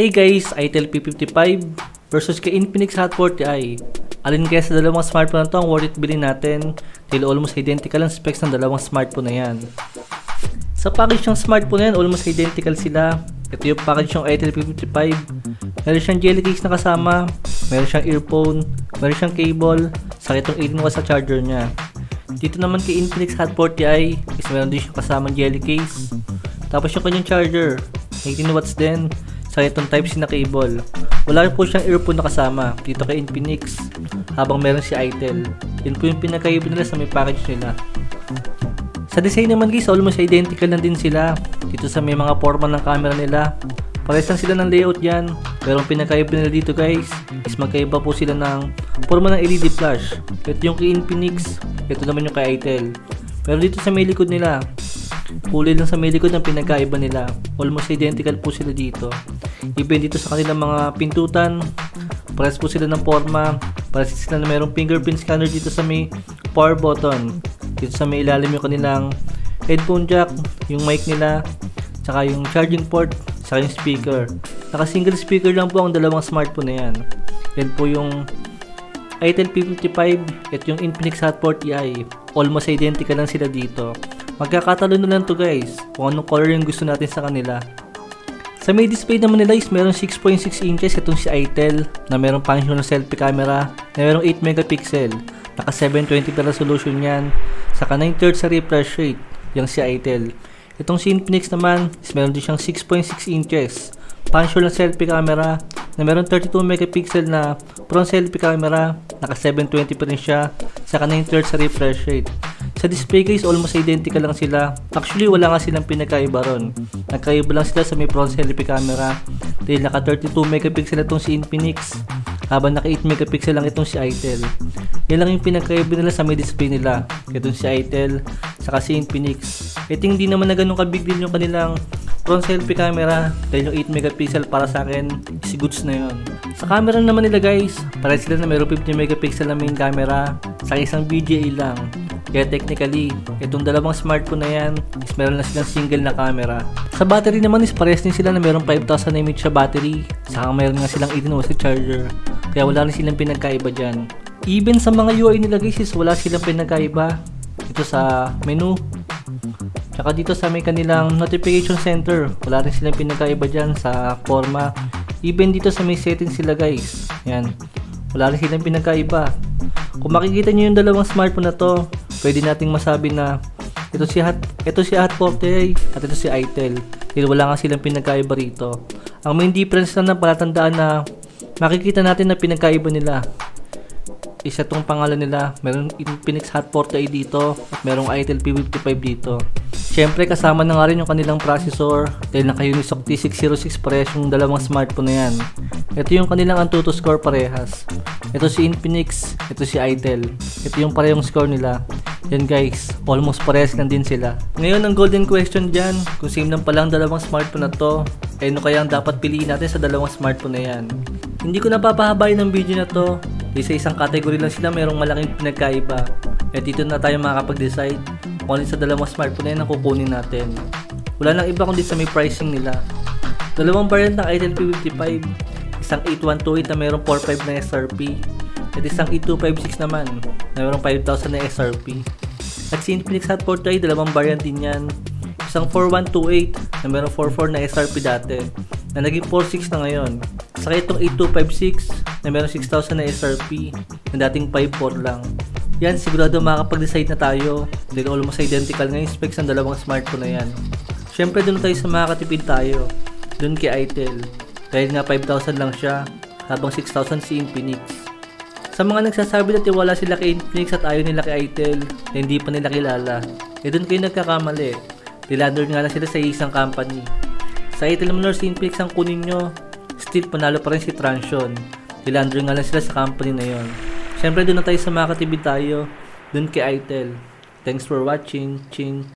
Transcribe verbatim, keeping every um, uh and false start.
Hey guys, Itel P fifty-five versus kay Infinix Hot forty i. Alin kaya sa dalawang smartphone na to ang worth it bilhin natin dahil almost identical ang specs ng dalawang smartphone na yan. Sa package ng smartphone na yan, almost identical sila. Ito yung package ng Itel P fifty-five. Meron siyang jelly case na kasama, meron siyang earphone, meron siyang cable, saka itong eighteen watts sa charger niya. Dito naman kay Infinix Hot forty i is meron din siyang kasamang jelly case. Tapos yung kanyang charger, eighteen watts din, saka itong Type-C na cable. Wala po siyang earphone na kasama dito kay Infinix, habang meron si Itel. Yun po yung pinakaiba nila sa may package nila. Sa design naman guys, almost identical na din sila. Dito sa may mga forma ng camera nila, pares lang sila ng layout yan. Pero ang pinakaiba nila dito guys, is magkaiba po sila ng forma ng L E D flash. Ito yung kay Infinix, ito naman yung kay Itel. Pero dito sa may likod nila, kulay lang sa may likod ng pinagkaiba nila. Almost identical po sila dito. Even dito sa kanilang mga pintutan, pares po sila ng forma. Pares sila na mayroong fingerprint scanner dito sa may power button. Dito sa may ilalim yung kanilang headphone jack, yung mic nila, saka yung charging port, saka yung speaker. Naka single speaker lang po ang dalawang smartphone na yan. Yan po yung Itel P fifty-five at yung Infinix Hot forty i. Almost identical lang sila dito. Magkakatalo na lang to guys kung anong color yung gusto natin sa kanila. Sa may display naman nila is meron six point six inches itong si Itel na meron function ng selfie camera na meron eight megapixel. Naka seven twenty p resolution yan. Saka nine thirds sa refresh rate yung si Itel. Itong si Infinix naman is meron din siyang six point six inches function ng selfie camera na meron thirty-two megapixel na front selfie camera. Naka seven twenty p rin siya. Saka nine thirds sa refresh rate. Sa display case, almost identical lang sila. Actually, wala nga silang pinagkaiba ron. Nagkaiba lang sila sa may front selfie camera. Dahil naka thirty-two megapixel itong si Infinix, habang naka eight megapixel lang itong si Itel. Yan lang yung pinagkaiba nila sa may display nila. Itong si Itel, saka si Infinix. Ito hindi naman na ganun ka-big deal yung kanilang front selfie camera. Dahil yung eight megapixel para sa akin, is goods na yun. Sa camera naman nila guys, para sila na mayroong fifty megapixel na main camera, sa isang V G A lang. Kaya technically, itong dalawang smartphone na yan is meron na silang single na camera. Sa battery naman is pares din sila na meron five thousand milliamp hour battery. Saka meron nga silang eighteen watts charger. Kaya wala rin silang pinagkaiba dyan. Even sa mga U I nila guys is wala silang pinagkaiba. Dito sa menu, tsaka dito sa may kanilang notification center, wala rin silang pinagkaiba dyan sa forma. Even dito sa may settings sila guys, yan, wala rin silang pinagkaiba. Kung makikita nyo yung dalawang smartphone na to, pwede nating masabi na ito si Hot, ito si Hot forty i at ito si Itel. Dahil wala nga silang pinagkaiba rito. Ang main difference lang na palatandaan na makikita natin na pinagkaiba nila, isa tong pangalan nila. Meron Infinix Hot forty i dito at merong Itel P fifty-five dito. Siyempre kasama na nga rin yung kanilang processor dahil naka-Unisoc T six oh six parehas yung dalawang smartphone na yan. Ito yung kanilang Antutu score parehas. Ito si Infinix, ito si Itel. Ito yung parehong score nila. Yan guys, almost parehas lang din sila. Ngayon ang golden question dyan, kung same lang palang dalawang smartphone na to, eh ano kaya ang dapat piliin natin sa dalawang smartphone na yan? Hindi ko napapahabayin ng video na to. Sa isang category lang sila merong malaking pinagkaiba. At dito na tayo makakapag-decide kung alin sa dalawang smartphone na yan ang kukunin natin. Wala nang iba kundi sa may pricing nila. Dalawang variant ng Itel P fifty-five, isang eight one two eight na merong four five na S R P at isang eight two five six naman na merong five thousand na S R P. At si Infinix Hot forty i, dalawang variant din yan. Isang four one two eight na merong four four na S R P dati na naging four six na ngayon. Saka itong eight two five six na meron six thousand na S R P na dating five four lang. Yan, sigurado makakapag-decide na tayo dahil almost identical nga yung specs ng dalawang smartphone na yan. Syempre doon tayo sa makakatipid tayo, doon kay Itel dahil nga five thousand lang siya habang six thousand si Infinix. Sa mga nagsasabi na tiwala sila kay Infinix at ayaw nila kay Itel na hindi pa nila kilala, eh doon kayo nagkakamali. Dilander nga lang sila sa isang company. Sa Itel naman or si Infinix ang kunin nyo, still panalo pa rin si Transsion. Dilander nga lang sila sa company na yon. Siyempre doon na tayo sa makakatipid tayo, doon kay Itel. Thanks for watching. Ching.